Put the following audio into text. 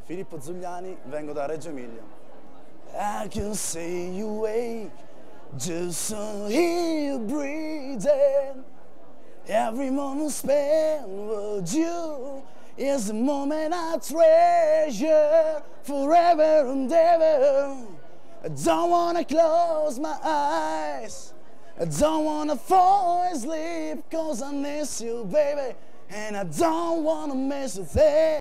Filippo Zugliani, vengo da Reggio Emilia. I can see you wake, just to hear you breathing. Every moment spent with you is the moment I treasure forever and ever. I don't wanna close my eyes, I don't wanna fall asleep, 'cause I miss you, baby, and I don't wanna miss a thing.